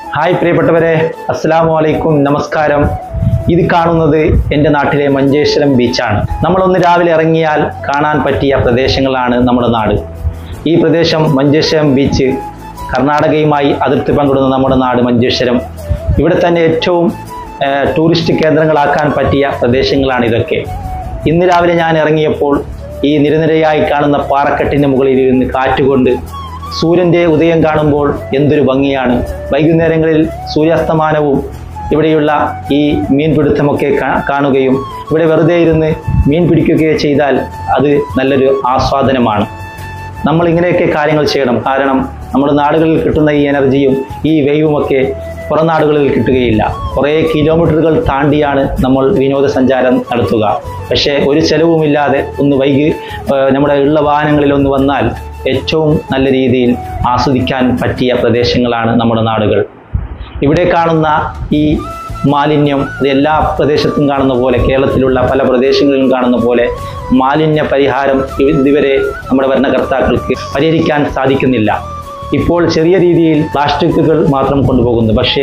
Hi പ്രിയപ്പെട്ടവരെ, അസ്സലാമു അലൈക്കും, നമസ്കാരം. ഇത് കാണുന്നത് എൻ്റെ നാട്ടിലെ മഞ്ചേശ്വരം ബീച്ചാണ്. നമ്മളൊന്ന് രാവിലെ ഇറങ്ങിയാൽ കാണാൻ പറ്റിയ പ്രദേശങ്ങളാണ് നമ്മുടെ നാട്. ഈ പ്രദേശം മഞ്ചേശ്വരം ബീച്ച്, കർണാടകയുമായി അതിർത്തി പങ്കിടുന്ന നമ്മുടെ നാട് മഞ്ചേശ്വരം. ഇവിടെ തന്നെ ഏറ്റവും ടൂറിസ്റ്റ് കേന്ദ്രങ്ങളാക്കാൻ പറ്റിയ പ്രദേശങ്ങളാണ് ഇതൊക്കെ. ഇന്ന് രാവിലെ ഞാൻ ഇറങ്ങിയപ്പോൾ ഈ നിരനിരയായി കാണുന്ന പാറക്കെട്ടിൻ്റെ മുകളിൽ ഇരുന്ന് കാറ്റുകൊണ്ട് സൂര്യൻ്റെ ഉദയം കാണുമ്പോൾ എന്തൊരു ഭംഗിയാണ്. വൈകുന്നേരങ്ങളിൽ സൂര്യാസ്തമാനവും ഇവിടെയുള്ള ഈ മീൻപിടുത്തമൊക്കെ കാണുകയും ഇവിടെ വെറുതെ ഇരുന്ന് മീൻ പിടിക്കുകയോ ചെയ്താൽ അത് നല്ലൊരു ആസ്വാദനമാണ്. നമ്മൾ ഇങ്ങനെയൊക്കെ കാര്യങ്ങൾ ചെയ്യണം. കാരണം നമ്മുടെ നാടുകളിൽ കിട്ടുന്ന ഈ എനർജിയും ഈ വേവുമൊക്കെ പുറം നാടുകളിൽ കിട്ടുകയില്ല. കുറേ കിലോമീറ്ററുകൾ താണ്ടിയാണ് നമ്മൾ വിനോദസഞ്ചാരം നടത്തുക. പക്ഷേ ഒരു ചെലവുമില്ലാതെ നമ്മുടെ ഉള്ള വാഹനങ്ങളിൽ ഒന്ന് വന്നാൽ ഏറ്റവും നല്ല രീതിയിൽ ആസ്വദിക്കാൻ പറ്റിയ പ്രദേശങ്ങളാണ് നമ്മുടെ നാടുകൾ. ഇവിടെ കാണുന്ന ഈ മാലിന്യം, അത് എല്ലാ പ്രദേശത്തും കാണുന്ന പോലെ, കേരളത്തിലുള്ള പല പ്രദേശങ്ങളിലും കാണുന്ന പോലെ മാലിന്യ പരിഹാരം ഇതുവരെ നമ്മുടെ ഭരണകർത്താക്കൾക്ക് പരിഹരിക്കാൻ സാധിക്കുന്നില്ല. ഇപ്പോൾ ചെറിയ രീതിയിൽ പ്ലാസ്റ്റിക്കുകൾ മാത്രം കൊണ്ടുപോകുന്നു. പക്ഷേ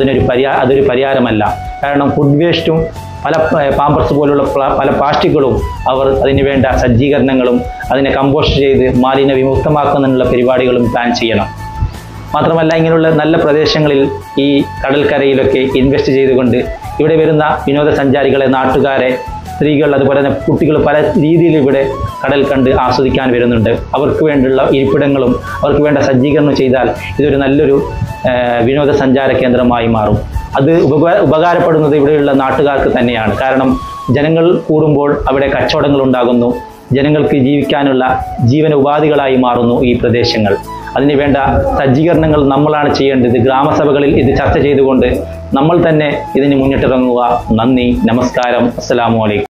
അതൊരു പരിഹാരമല്ല. കാരണം ഫുഡ് വേസ്റ്റും പല പാമ്പേഴ്സ് പോലുള്ള പല പ്ലാസ്റ്റിക്കുകളും അവർ അതിന് വേണ്ട സജ്ജീകരണങ്ങളും അതിനെ കമ്പോസ്റ്റ് ചെയ്ത് മാലിന്യ വിമുക്തമാക്കുന്നതിനുള്ള പരിപാടികളും പ്ലാൻ ചെയ്യണം. മാത്രമല്ല, ഇങ്ങനെയുള്ള നല്ല പ്രദേശങ്ങളിൽ ഈ കടൽക്കരയിലൊക്കെ ഇൻവെസ്റ്റ് ചെയ്തുകൊണ്ട് ഇവിടെ വരുന്ന വിനോദസഞ്ചാരികളെ, നാട്ടുകാരെ, സ്ത്രീകൾ, അതുപോലെ തന്നെ കുട്ടികൾ പല രീതിയിൽ ഇവിടെ കടൽ കണ്ട് ആസ്വദിക്കാൻ വരുന്നുണ്ട്. അവർക്ക് വേണ്ടിയുള്ള ഇരിപ്പിടങ്ങളും അവർക്ക് വേണ്ട സജ്ജീകരണം ചെയ്താൽ ഇതൊരു നല്ലൊരു വിനോദസഞ്ചാര കേന്ദ്രമായി മാറും. അത് ഉപകാരപ്പെടുന്നത് ഇവിടെയുള്ള നാട്ടുകാർക്ക് തന്നെയാണ്. കാരണം ജനങ്ങൾ കൂടുമ്പോൾ അവിടെ കച്ചവടങ്ങൾ ഉണ്ടാകുന്നു. ജനങ്ങൾക്ക് ജീവിക്കാനുള്ള ജീവന ഉപാധികളായി മാറുന്നു ഈ പ്രദേശങ്ങൾ. അതിന് വേണ്ട സജ്ജീകരണങ്ങൾ നമ്മളാണ് ചെയ്യേണ്ടത്. ഗ്രാമസഭകളിൽ ഇത് ചർച്ച ചെയ്തുകൊണ്ട് നമ്മൾ തന്നെ ഇതിന് മുന്നിട്ടിറങ്ങുക. നന്ദി, നമസ്കാരം, അസ്സലാമു അലൈക്കും.